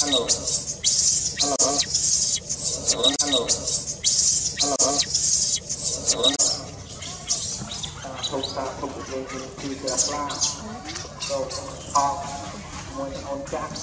Hello. Hello. Hello. Hello. Không ta không được lên từ từ ra. Rồi, môi on chat.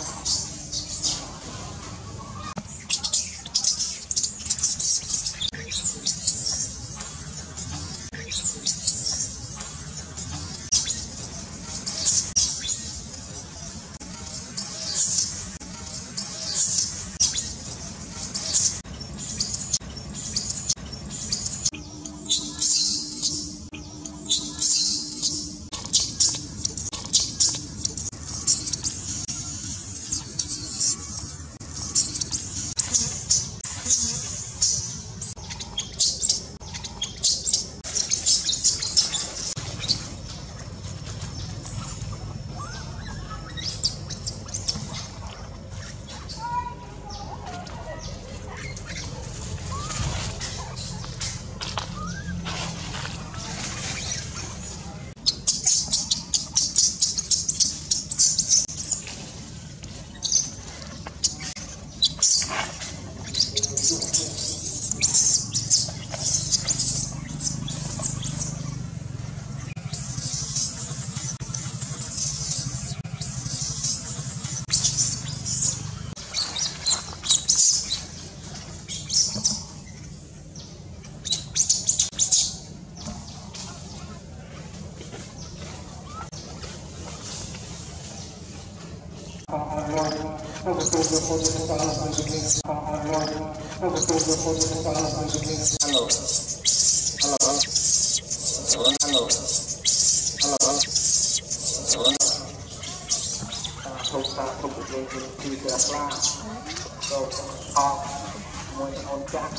Hello. Hello. Hello. Hello. Không ta không được lên từ từ ra. Rồi, môi on chat.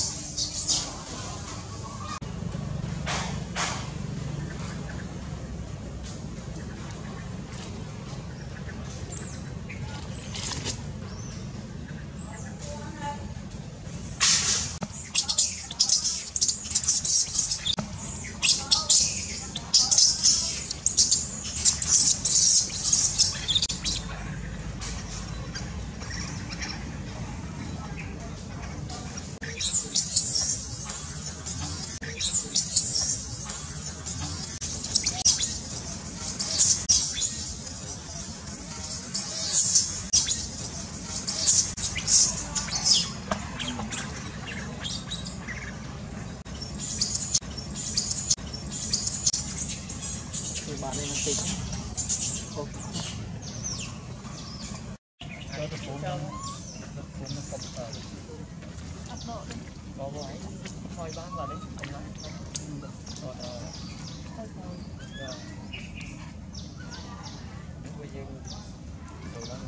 Bạn nên tính không cho được bốn nó cầm có vô ấy thôi bán vào đấy không nói rồi bây giờ rồi đó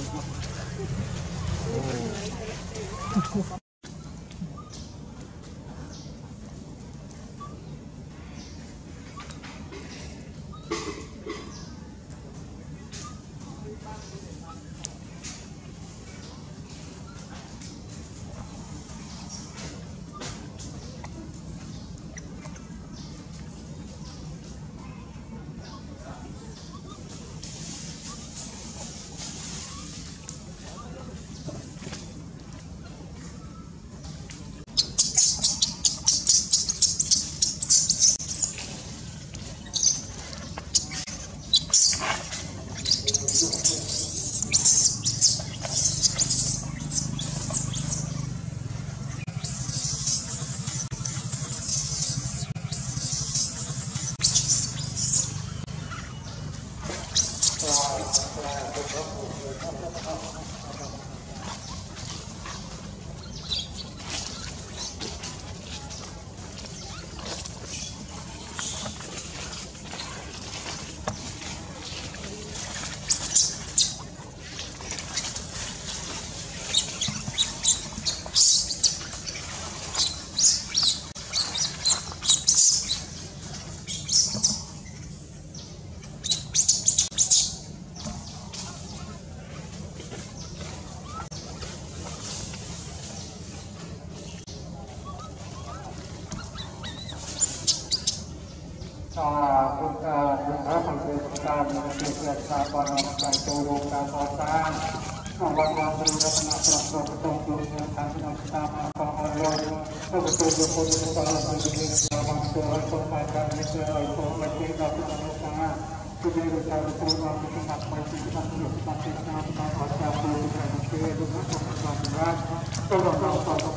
การมีเกี่ยวกับการบริหารการโตโลการก่อสร้างบางวันบริษัทนักประกอบประกอบกลุ่มงานทางด้านการก่อสร้างก็ประตูบุคคลที่ต้องการบริการบางส่วนต้องการการในเรื่องของบริการที่ต้องการผู้บริการประตูบางที่ต้องการบริการที่ต้องการที่ต้องการขอจากผู้บริการที่ต้องการบริการก็ต้องการขอจาก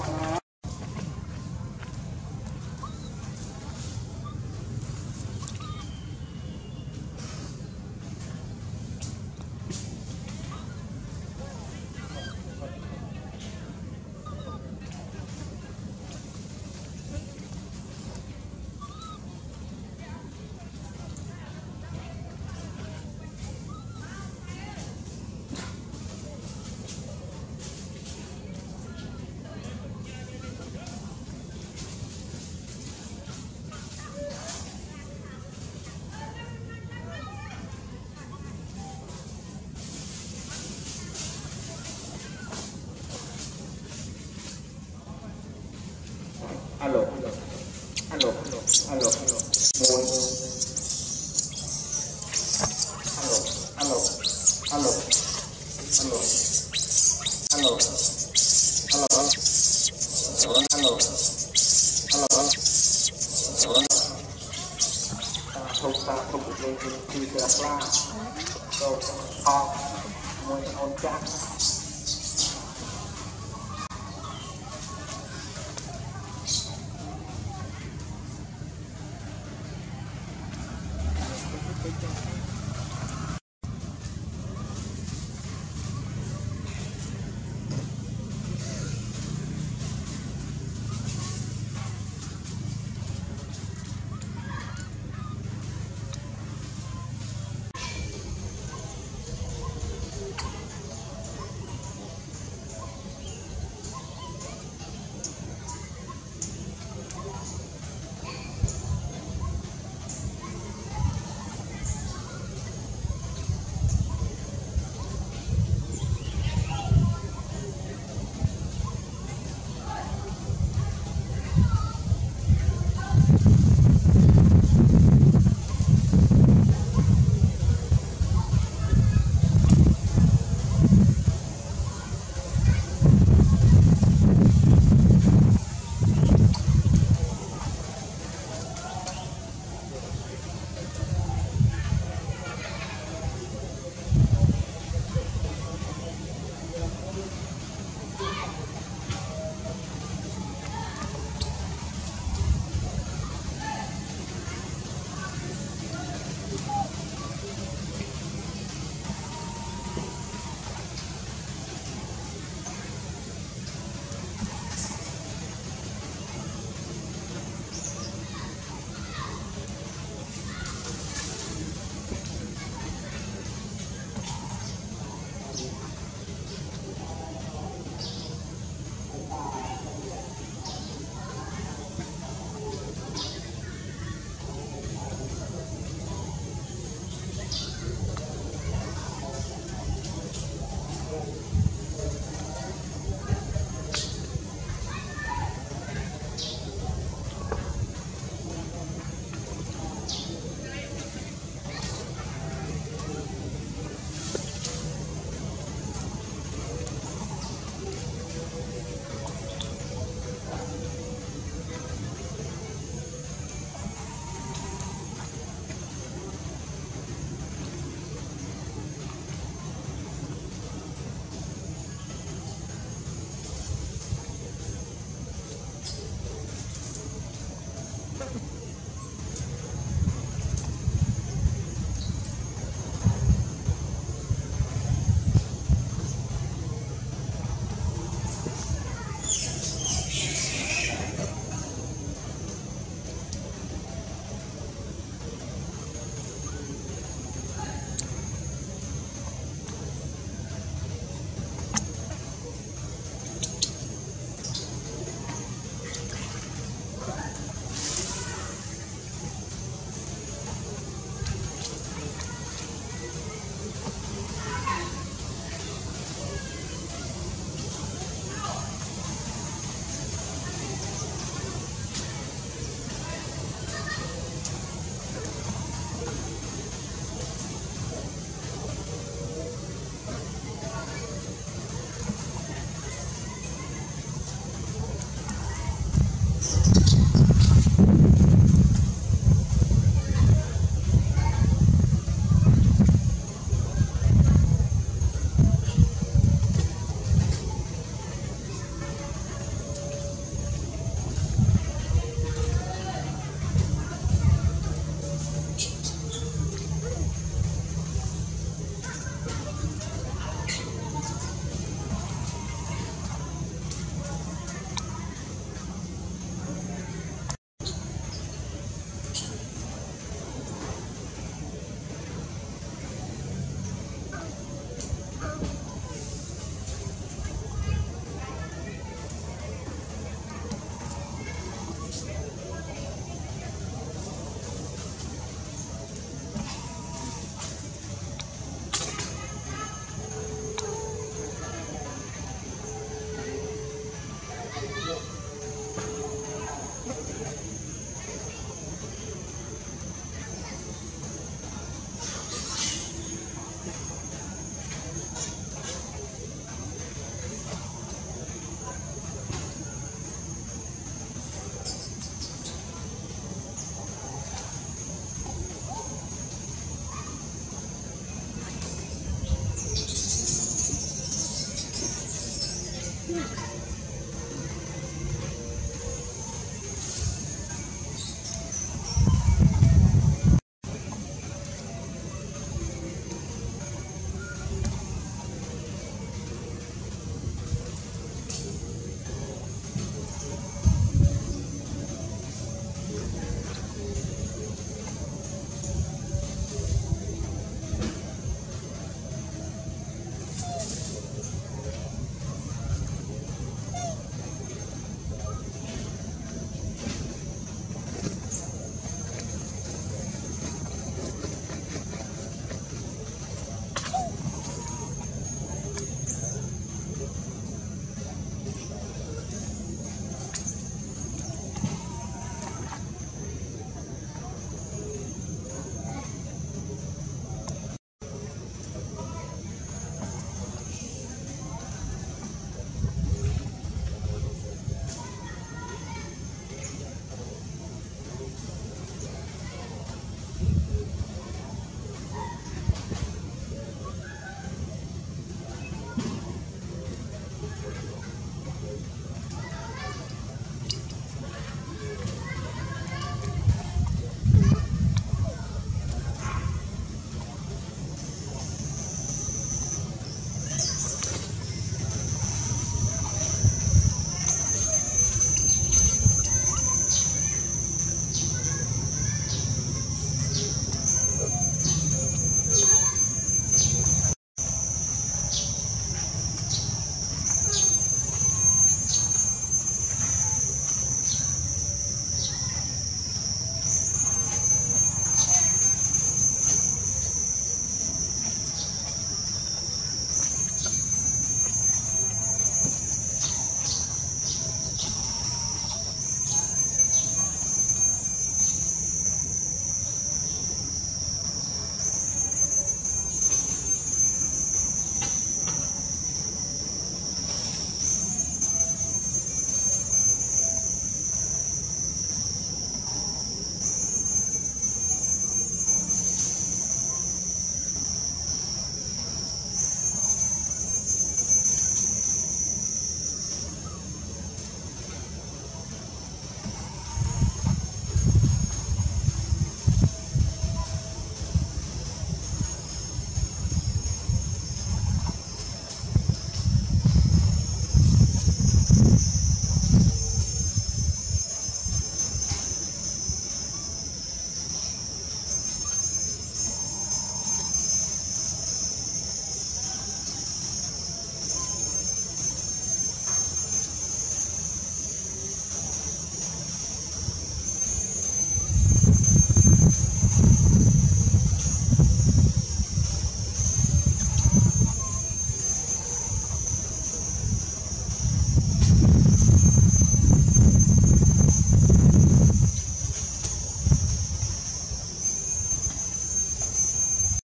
ฮัลโหลฮัลโหลฮัลโหลมูนฮัลโหลฮัลโหลฮัลโหลฮัลโหลฮัลโหลฮัลโหลฮัลโหลฮัลโหลฮัลโหลทุกตาทุกเรื่องคือเสือปลาโตทองมวยออนจักThank you.